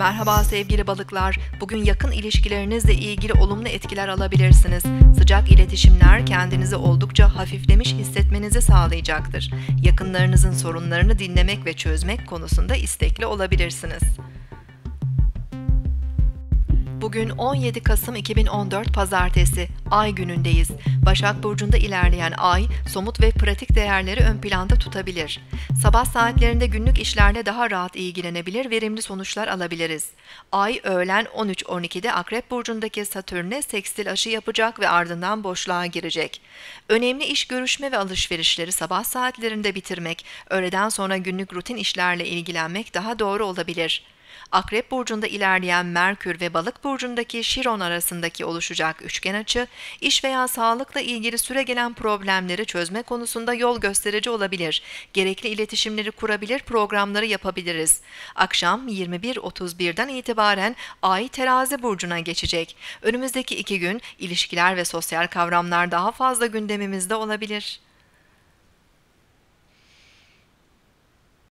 Merhaba sevgili balıklar. Bugün yakın ilişkilerinizle ilgili olumlu etkiler alabilirsiniz. Sıcak iletişimler kendinizi oldukça hafiflemiş hissetmenizi sağlayacaktır. Yakınlarınızın sorunlarını dinlemek ve çözmek konusunda istekli olabilirsiniz. Bugün 17 Kasım 2014 Pazartesi, Ay günündeyiz. Başak Burcu'nda ilerleyen Ay, somut ve pratik değerleri ön planda tutabilir. Sabah saatlerinde günlük işlerle daha rahat ilgilenebilir, verimli sonuçlar alabiliriz. Ay, öğlen 13:12'de Akrep Burcu'ndaki Satürn'e sekstil açı yapacak ve ardından boşluğa girecek. Önemli iş görüşme ve alışverişleri sabah saatlerinde bitirmek, öğleden sonra günlük rutin işlerle ilgilenmek daha doğru olabilir. Akrep Burcu'nda ilerleyen Merkür ve Balık Burcu'ndaki Şiron arasındaki oluşacak üçgen açı, iş veya sağlıkla ilgili süregelen problemleri çözme konusunda yol gösterici olabilir. Gerekli iletişimleri kurabilir, programları yapabiliriz. Akşam 21:31'den itibaren Ay Terazi Burcu'na geçecek. Önümüzdeki 2 gün ilişkiler ve sosyal kavramlar daha fazla gündemimizde olabilir.